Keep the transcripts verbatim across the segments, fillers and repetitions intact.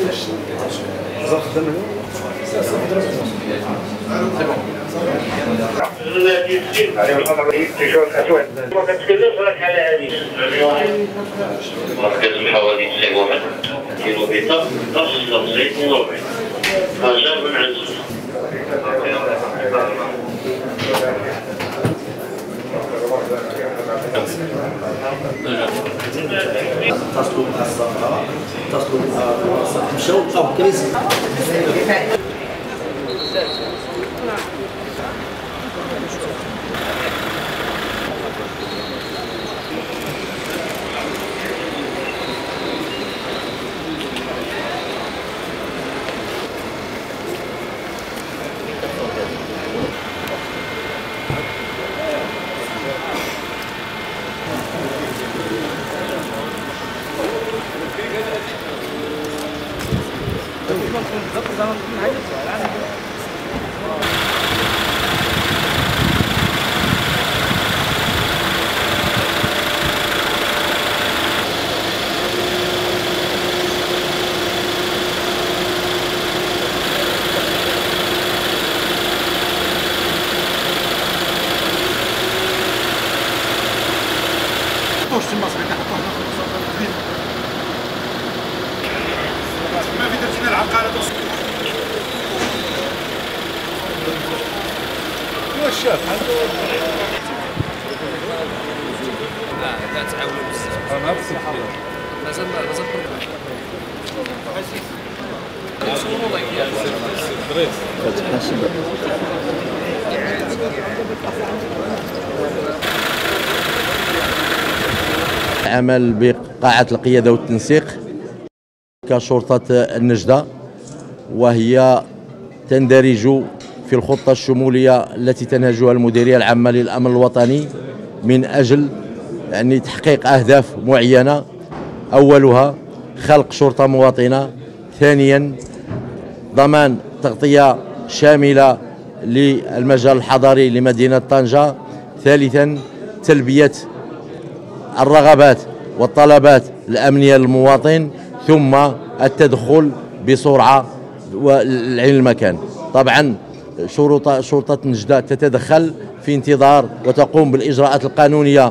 مركز الحوادث سي واحد كيلو بيتا نص تنصيب ونوبي هاجر من عند اتصلوا بها الصفحه اتصلوا بها الصفحه مشاو لقاو كريسي ما في درتينا العقالة واش شاف عنده لا لا تعاونوا بزاف انا نفسي مازال مازال عمل بقاعة القيادة والتنسيق كشرطة النجدة، وهي تندرج في الخطة الشمولية التي تنهجها المديرية العامة للأمن الوطني من أجل يعني تحقيق أهداف معينة، أولها خلق شرطة مواطنة، ثانيا ضمان تغطية شاملة للمجال الحضري لمدينة طنجة، ثالثا تلبية الرغبات والطلبات الأمنية للمواطن، ثم التدخل بسرعة لعين المكان. طبعا شرطة شرطة نجدة تتدخل في انتظار وتقوم بالإجراءات القانونية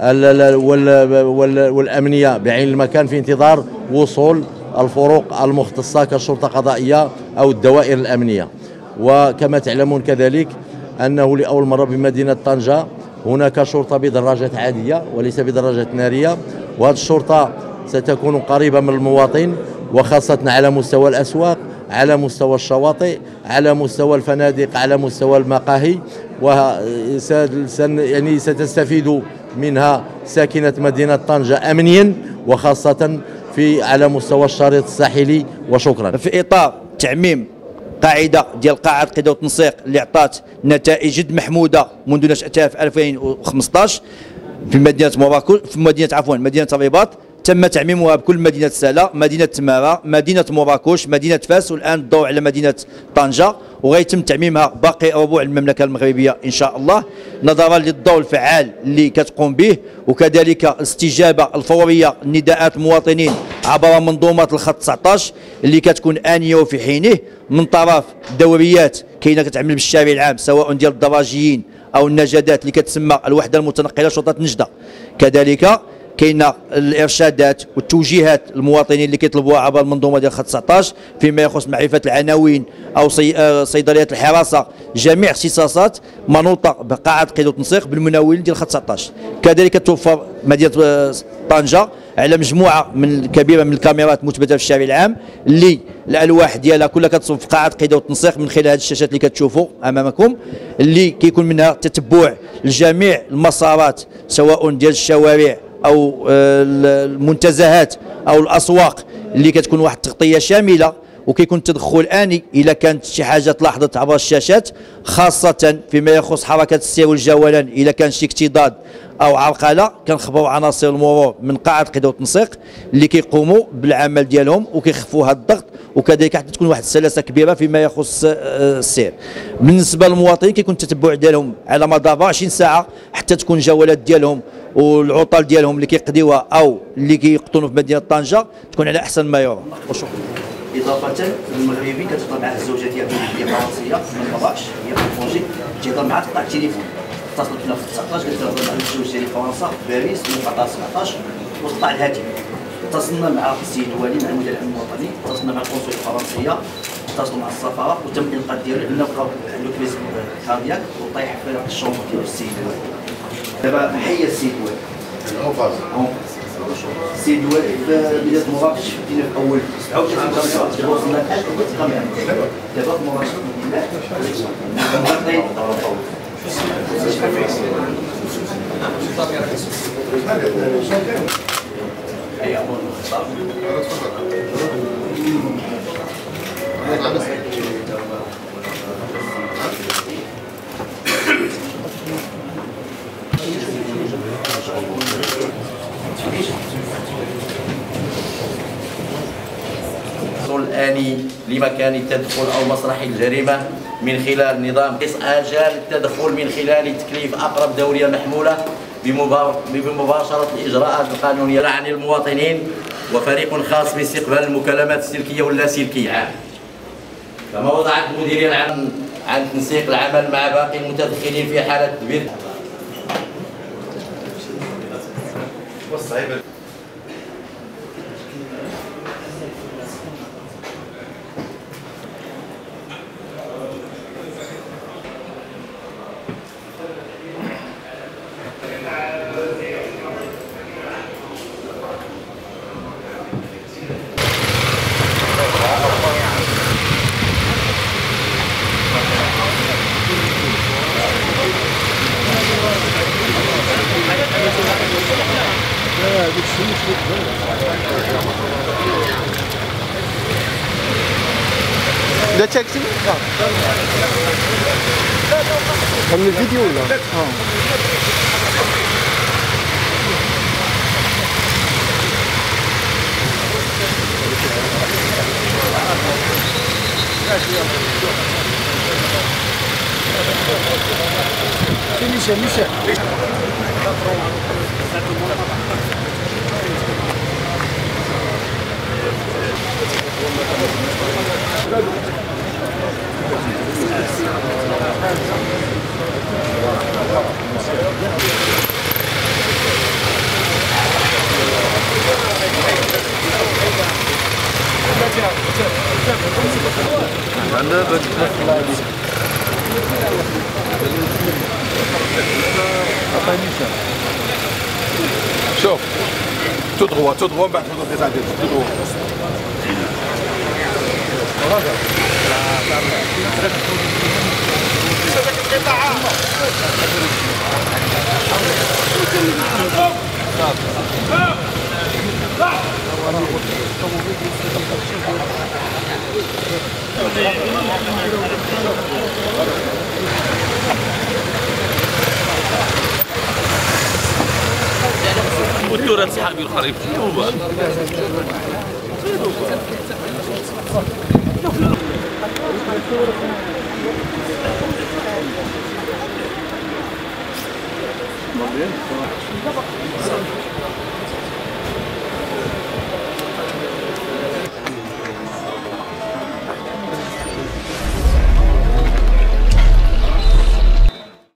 والأمنية بعين المكان في انتظار وصول الفروق المختصة كالشرطة القضائية أو الدوائر الأمنية. وكما تعلمون كذلك أنه لأول مرة بمدينة طنجة هناك شرطة بدراجات عادية وليس بدراجات نارية، وهذه الشرطة ستكون قريبة من المواطن، وخاصة على مستوى الأسواق، على مستوى الشواطئ، على مستوى الفنادق، على مستوى المقاهي، و يعني ستستفيد منها ساكنة مدينة طنجة أمنيا، وخاصة في على مستوى الشريط الساحلي. وشكرا. في إطار تعميم قاعده ديال قاعه قياده والتنسيق اللي عطات نتائج جد محموده منذ نشاتها في ألفين وخمسطاش في مدينه مراكش في مدينه عفوا مدينه الرباط، تم تعميمها بكل مدينه سالا، مدينه تمارا، مدينه مراكش، مدينه فاس، والان الضوء على مدينه طنجه، وغيتم تعميمها باقي ربوع المملكه المغربيه ان شاء الله، نظرا للدور الفعال اللي كتقوم به، وكذلك الاستجابه الفوريه لنداءات المواطنين عبر منظومه الخط تسعطاش اللي كتكون انيه وفي حينه من طرف دوريات كاينه كتعمل بالشارع العام سواء ديال الدراجيين او النجدات اللي كتسمى الوحده المتنقله شرطه نجده. كذلك كاين الارشادات والتوجيهات المواطنين اللي كيطلبوها عبر المنظومه ديال خط تسعطاش فيما يخص معرفه العناوين او صيدليات الحراسه، جميع اختصاصات منوطه بقاعه قياده والتنسيق بالمناولين ديال خط تسعطاش. كذلك توفر مدينه طنجه على مجموعه من كبيره من الكاميرات مثبته في الشارع العام اللي الالواح ديالها كلها كتصب في قاعه قياده والتنسيق من خلال هذه الشاشات اللي كتشوفوا امامكم، اللي كيكون منها تتبع لجميع المسارات سواء ديال الشوارع او المنتزهات او الاسواق اللي كتكون واحد التغطيه شامله، وكيكون التدخل اني اذا كانت شي حاجه تلاحظت عبر الشاشات، خاصه فيما يخص حركه السير والجولان اذا كان شي اكتضاد او عرقله كنخبروا عناصر المرور من قاعه قياده والتنسيق اللي كيقوموا بالعمل ديالهم وكيخفوا هذا الضغط، وكذلك حتى تكون واحد السلاسه كبيره فيما يخص السير. بالنسبه للمواطنين كيكون التتبع ديالهم على مدار أربعة وعشرين ساعه حتى تكون الجولات ديالهم والعطل ديالهم اللي كيقضيوها او اللي كيقطنوا في مدينه طنجه تكون على احسن ما يرام. وشكرا. اضافه المغربي كتهضر مع الزوجه ديالو هي فرنسيه من مراكش هي في بونجي تيهضر معها تقطع التليفون اتصلت بنا في تسعطاش قالت لها مع الزوج ديالي فرنسا في باريس من أربعطاش سبعطاش وقطع الهاتف. اتصلنا مع السيد والي مع المدير العام الوطني، اتصلنا مع القنصليه الفرنسيه، اتصلوا مع السفاره وتم الانقاذ ديالو لانه بقى عنده كريز كاردياك وطايح في الشومبر ديال السيد والي. دابا حيا السيد والي السيد والي في مدينه مراكش بدينا في اول سبعة وثلاثين كاميرا دابا وصلنا ل ألف كاميرا دابا في مراكش الآني لمكان التدخل أو مسرح الجريمة من خلال نظام قيس آجال التدخل من خلال تكليف أقرب دورية محمولة بمباشرة الإجراءات القانونية عن المواطنين وفريق خاص باستقبال المكالمات السلكية واللاسلكية. كما وضعت المديرية العام عن تنسيق العمل مع باقي المتدخلين في حالة تدبير. ده تاكسي؟ اه من الفيديو ولا؟ اه ميشيل ميشيل شوف تو droit تو droit من بعد تفضل تزعل تو droit والدورة صحابي القريب توبة Muy bien.